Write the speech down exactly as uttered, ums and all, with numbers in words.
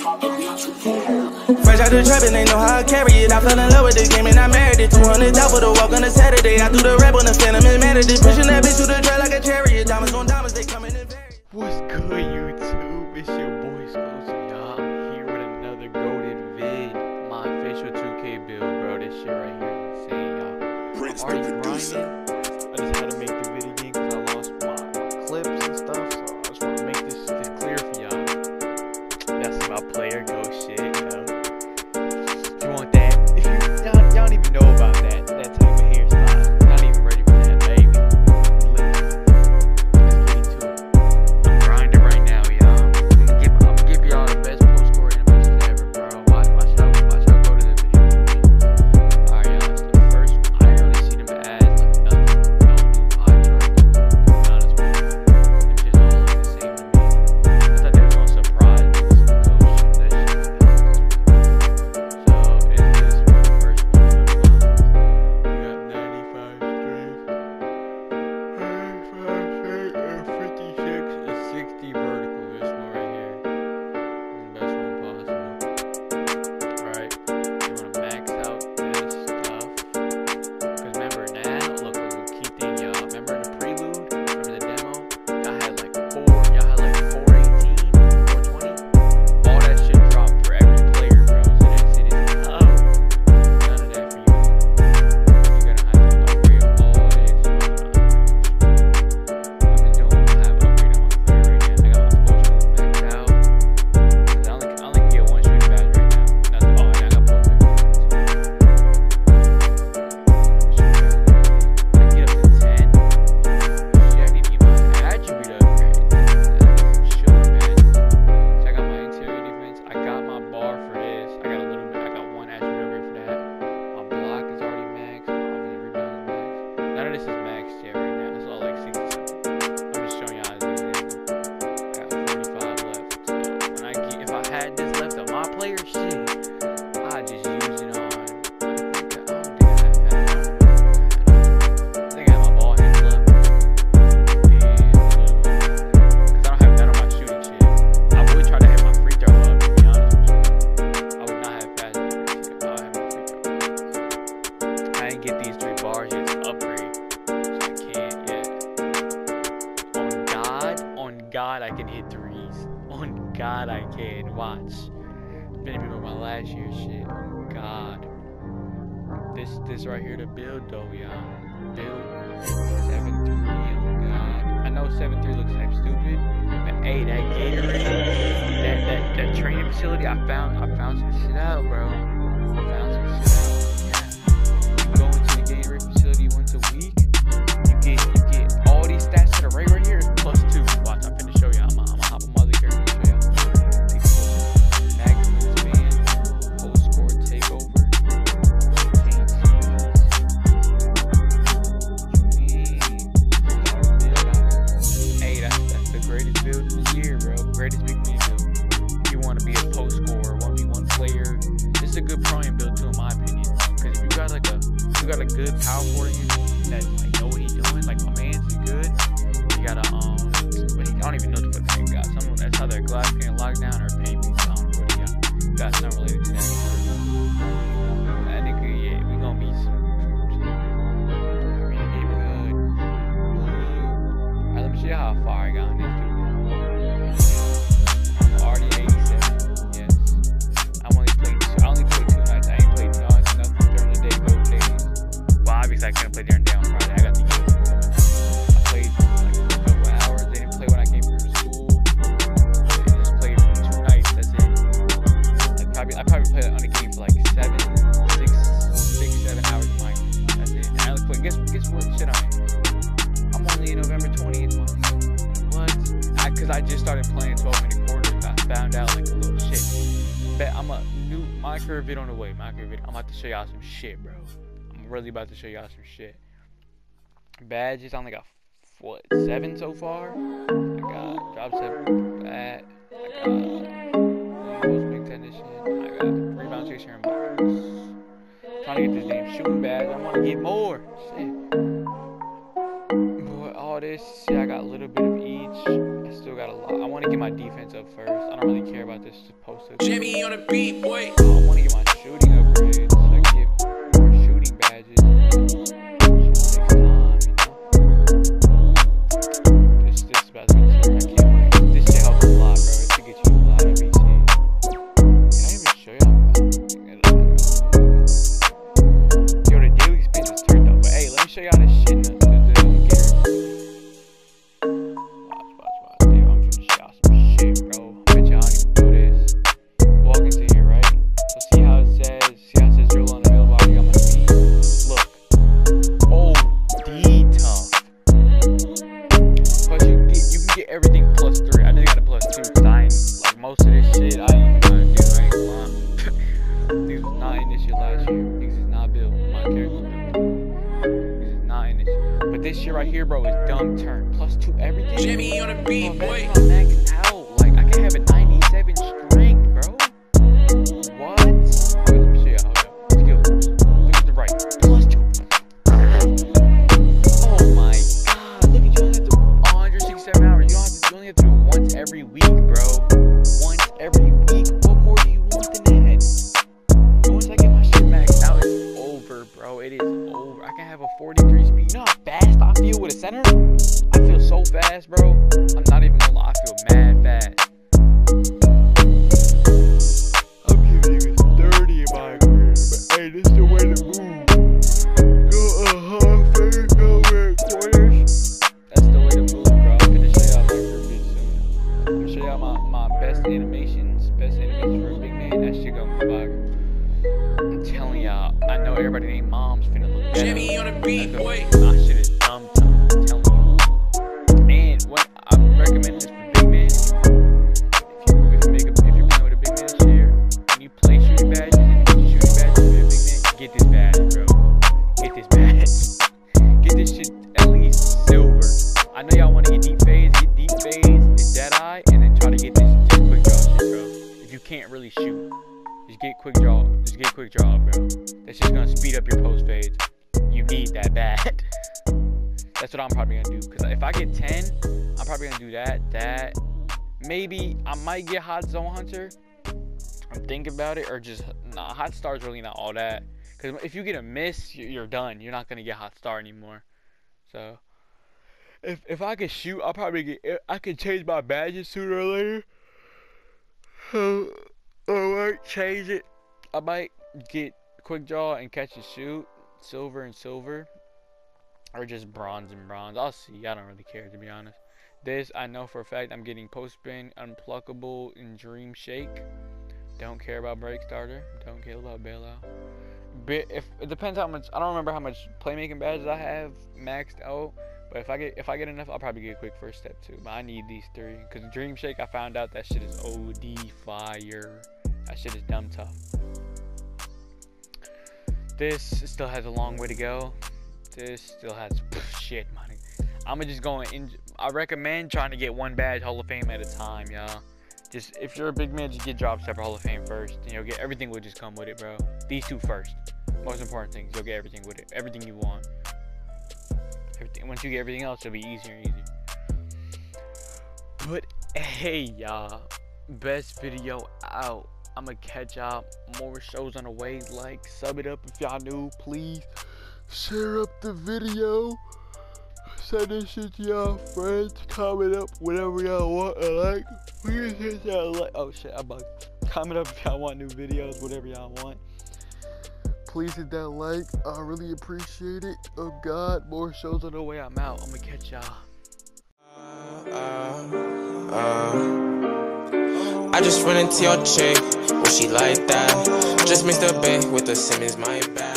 Fresh out the trap and they know how I carry it. I fell in love with this game and I married it. two hundred dollars for the walk on a Saturday. I threw the rap on the phantom and mad at it. Pushing that bitch to the track like a chariot. Diamonds on diamonds, they coming in very. What's good, YouTube? It's your boy Scozy. I'm here with another goated vid. My official two K build, bro. This shit right here is insane, y'all. I'm already grinding. I just had to make the vid again because I lost my clips and stuff. So I just want to make this, this clear for y'all. That's my player go shit, you know. If you want that, if you y'all don't even know about that, that type of hairstyle, not even ready for that, baby. Let's get into it. I'm grinding right now, y'all. I'm gonna give, I'm gonna give y'all the best post score animations ever, bro. Watch, watch out, watch out, go to the video with me. Alright, y'all, it's the first. I only see them as like nothing, no new pie chart. To be honest with you, them just all look the same to me. I thought they was gonna surprise me with some cool shit. That shit was popping. So it is for the first one. You got ninety-five strength, ninety-five strength, and fifty-six and sixty vertical. This one right here is the best one possible. Alright, you wanna max out this stuff. Cause remember now, look, look, look, key thing, y'all. Remember in the prelude, remember the demo? Y'all had like four, y'all had like four eighteen, four twenty. All that shit dropped for every player, bro. So this shit is oh, none of that for you. You're gonna have to upgrade all this. I'm just doing, I have upgrade on my player right now. I got my post moves maxed out. Cause I only, I only can get one shooting badge right now. Not, oh, and I got post moves too. I can get up to ten. Shit, I need to get my attribute upgrade. Sure, man. Check out my interior defense. I got my bar for this. I got a little bit. I got one attribute upgrade for that. My block is already maxed. My offensive rebound is maxed. None of this is maxed yet right now. It's all like sixty-seven. I'm just showing y'all how to do it. I got forty-five left. So when I get, if I had this left on my player, shit, I just use it on. I think I, I don't think I have that. I think I have my ball handle up. And a little bit. Because I don't have none on my shooting shit. I would try to have my free throw up, to be honest with you. I would not have fast numbers if I have my free throw up. I didn't get these three bars yet to upgrade. So I can't yet. On God, on God, I can hit threes. On God, I can. Watch. Been even my last year's shit. On God. This this right here to build though, y'all. Build seven three. Oh God. I know seven three looks type stupid, but hey, that Gatorade, that that that training facility, I found I found some shit out, bro. I found some shit out. Yeah. You go into the Gatorade facility once a week. You get you get all these stats to the right right here is plus two. Watch, I'm finna show y'all. I'm gonna hop on my other character and show y'all. Take a look. Maximum span, post score takeover, chain series. What you mean? Star build on it. Hey, that's that's the greatest build of the year, bro. Greatest big man build. If you want to be a post scorer, one v one player, it's a good prime build too, in my opinion. Because if you got like a you got a good power forward in your team that like know what he's doing, like my man's is good. You gotta um, but he, I don't even know what the fuck he got. Some of that's how their glass can lock down or pay me. I don't know what he got. Got something related to that. That nigga, yeah, we gonna be some. I mean, neighborhood. Alright, let me show you how far I got on this dude. I'm already eighty-seven. Yes. I'm only played. I only played two nights. I ain't played no nothing during the day, both days. Well, obviously I couldn't play during the day on Friday. I got the games coming up. I played like a couple hours. They didn't play when I came from school. They just played for two nights. That's it. Like probably, I probably played on the game for like seven, six, six, seven hours a night. That's it. And I was playing. Guess, guess what? Shit on it. I'm only in November twentieth. What? I, Cause I just started playing twelve minute quarters. I found out like a little shit. Bet I'm a new my career vid on the way. My career vid. I'm about to show y'all some shit, bro. I'm really about to show y'all some shit. Badges, I only got what seven so far. I got job seven. That I got post big technician. I got rebound chaser and blocks. Trying to get this damn shooting badge. I want to get more. Shit. But all this shit, I got a little bit of each. I still got a lot. I want to get my defense up first. I don't really care about this post it. Jimmy on the beat, boy. I want to get my shooting upgrades so I can get more shooting badges. Shit takes time, you know. This this is about to be true. I can't wait. This shit helps a lot, bro. It should get you a lot of V C. Can I even show y'all? Yo, the daily experience is turned up. But hey, let me show y'all this shit. In the, the, the, the watch, watch, watch. Damn, I'm finna show y'all some shit, bro. I bet y'all don't even do this. Walk into here, right? So see how it says, see how it says drill unavailable. I got my speed. Look. Oh, D tough. Plus you get, you can get everything plus three. I just got a plus two because I ain't, like most of this shit, I ain't even gonna do. I ain't lying. These was not in this shit last year. These is not built. My character built. These is not in this shit. But this shit right here, bro, is dumb turn. Plus two everything. Jimmy on the beat, bro, boy. that's not maxed out. Like, I can have a ninety-seven strength, bro. What? Wait, let me show y'all. Hold up. Skill boost. Look at the right. Plus two. Oh my god. Look at you. Only have to do one hundred sixty-seven hours. You don't have to, you only have to do it once every week, bro. Once every week. What more do you want than that? Once I get my shit maxed out, it's over, bro. It is over. I can have a forty-three speed. You know how fast I feel with a center? I feel so fast, bro. I'm not even gonna lie. I feel mad fast. I'm giving you a thirty in my career, but hey, this is the way to move. Go a hard face, go red corners. That's the way to move, bro. I'm gonna show y'all my career soon. I'm gonna show y'all my, my best animations, best animations for a big man. That shit gonna come back. I'm telling y'all, I know everybody named Mom's finna look better. Jimmy on the beat, boy. My shit is dumb, dumb. I'm telling you. And what I recommend this for big men. If you if you make a, if you're playing with a big man this year, and you play shooting badges and you get your shooting badges with a big man, get this badge, bro. Get this badge. Get this shit at least silver. I know y'all want to get deep phase, get deep phase and dead eye, and then try to get this just quick draw shit, bro. If you can't really shoot, just get quick draw. Just get quick draw, bro. That's just gonna speed up your post fades. You need that bad. That's what I'm probably gonna do. Cause if I get ten, I'm probably gonna do that. That maybe I might get hot zone hunter. I'm thinking about it, or just nah. Hot star is really not all that. Cause if you get a miss, you're done. You're not gonna get hot star anymore. So if if I could shoot, I'll probably get. I could change my badges sooner or later. So I might change it. I might get quick draw and catch and shoot, silver and silver, or just bronze and bronze. I'll see. I don't really care, to be honest. This I know for a fact. I'm getting post spin, unpluckable, and dream shake. Don't care about break starter. Don't care about bailout. But if it depends how much. I don't remember how much playmaking badges I have maxed out. But if I get if I get enough, I'll probably get a quick first step too. But I need these three because dream shake. I found out that shit is O D fire. That shit is dumb tough. This still has a long way to go. This still has pff, shit money. I'ma just go in. I recommend trying to get one badge Hall of Fame at a time, y'all. Just if you're a big man, just get drop step Hall of Fame first. And you'll get everything will just come with it, bro. These two first. Most important things, you'll get everything with it. Everything you want. Everything. Once you get everything else, it'll be easier and easier. But hey, y'all, best video out. I'ma catch y'all. More shows on the way. Like, sub it up if y'all new, please. Share up the video. Send this shit to y'all friends. Comment up whatever y'all want and like. Please hit that like. Oh shit, I'm bugged. Comment up if y'all want new videos, whatever y'all want. Please hit that like. I really appreciate it. Oh God, more shows on the way. I'm out. I'm gonna catch y'all. Uh, uh, I just run into your chick. Oh, she like that. Just mixed up bed with the Simmons, my bad.